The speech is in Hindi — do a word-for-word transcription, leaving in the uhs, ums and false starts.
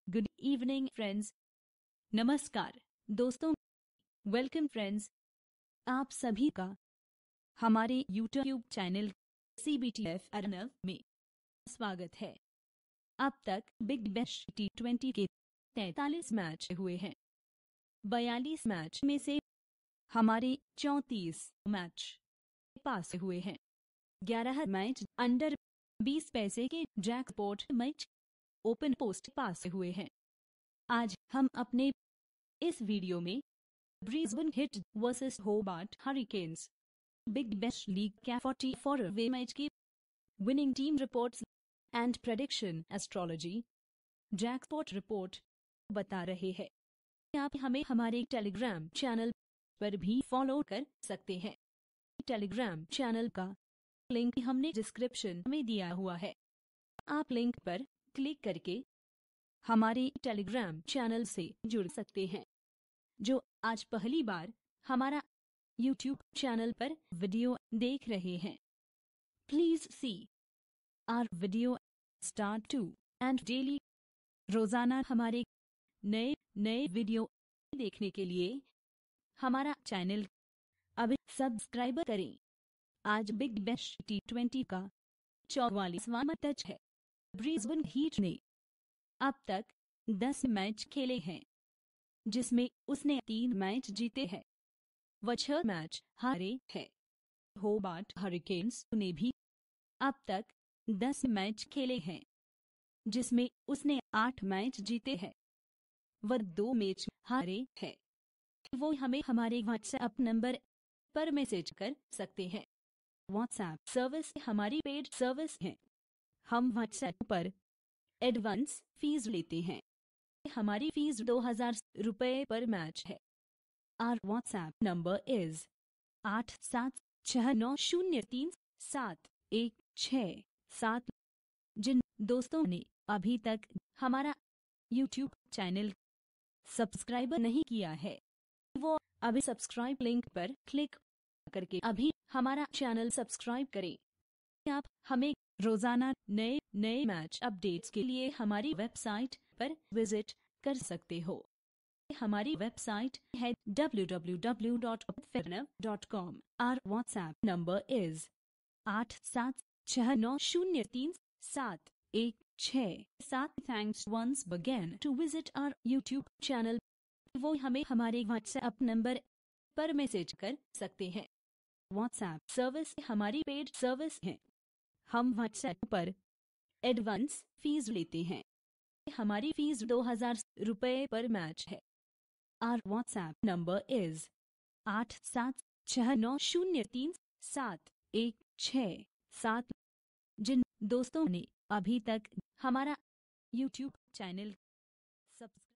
Good evening friends. नमस्कार दोस्तों, वेलकम फ्रेंड्स। आप सभी का हमारे YouTube channel C B T F Arnav में स्वागत है। अब तक बिग बैश टी ट्वेंटी के तैंतालीस मैच हुए हैं। बयालीस मैच में से हमारे चौंतीस मैच पास हुए हैं। ग्यारह मैच अंडर बीस पैसे के jackpot match open post pass हुए हैं। आज हम अपने इस वीडियो में Brisbane heat versus Hobart Hurricanes Big Bash League का चौवालीसवें मैच की winning team reports and prediction astrology jackpot report बता रहे हैं। आप हमें हमारे टेलीग्राम चैनल पर भी फॉलो कर सकते हैं। टेलीग्राम चैनल का लिंक हमने डिस्क्रिप्शन में दिया हुआ है। आप लिंक पर क्लिक करके हमारे टेलीग्राम चैनल से जुड़ सकते हैं। जो आज पहली बार हमारा यूट्यूब चैनल पर वीडियो देख रहे हैं, please see our video start to end daily. रोजाना हमारे नए नए वीडियो देखने के लिए हमारा चैनल अभी सब्सक्राइब करें। आज बिग बैश टी ट्वेंटी का चौवालीसवां मैच है। ब्रिस्बेन हीट ने अब तक दस मैच खेले हैं, जिसमें उसने तीन मैच जीते हैं, वह छह मैच हारे हैं। होबार्ट हरिकेन्स ने भी अब तक दस मैच खेले हैं, जिसमें उसने आठ मैच जीते हैं, वह दो मैच हारे हैं। वो हमें हमारे व्हाट्सएप नंबर पर मैसेज कर सकते हैं। व्हाट्सएप सर्विस हमारी पेड सर्विस है। हम व्हाट्सएप पर एडवांस फीस लेते हैं। हमारी फीस दो हजार रुपये पर मैच है। आर व्हाट्सएप नंबर इज आठ सात छह नौ शून्य तीन सात एक छः सात। जिन दोस्तों ने अभी तक हमारा यूट्यूब चैनल सब्सक्राइब नहीं किया है, वो अभी सब्सक्राइब लिंक पर क्लिक करके अभी हमारा चैनल सब्सक्राइब करें। आप हमें रोजाना नए नए मैच अपडेट्स के लिए हमारी वेबसाइट पर विजिट कर सकते हो। हमारी वेबसाइट है W W W dot Arnav dot com. Our WhatsApp number is आठ सात छह नौ शून्य तीन सात एक छः सात। Thanks once again to visit our YouTube channel. वो हमें हमारे व्हाट्सएप नंबर पर मैसेज कर सकते हैं। व्हाट्सएप सर्विस हमारी पेड सर्विस है। हम व्हाट्सएप पर एडवांस फीस लेते हैं। हमारी फीस दो हजार रुपये पर मैच है। आर व्हाट्सएप नंबर इज आठ सात छह नौ शून्य तीन सात एक छः सात। जिन दोस्तों ने अभी तक हमारा यूट्यूब चैनल सब्सक्राइब